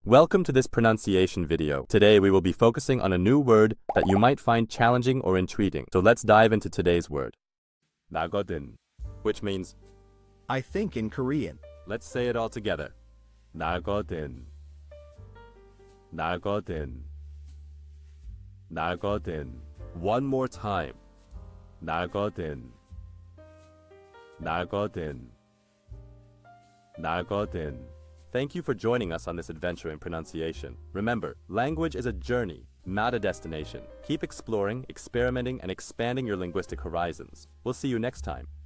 Welcome to this pronunciation video. Today we will be focusing on a new word that you might find challenging or intriguing. So let's dive into today's word. nageodeun, which means I think in Korean. let's say it all together. nageodeun. nageodeun. nageodeun. One more time. nageodeun. nageodeun. nageodeun. Thank you for joining us on this adventure in pronunciation. Remember, language is a journey, not a destination. Keep exploring, experimenting, and expanding your linguistic horizons. We'll see you next time.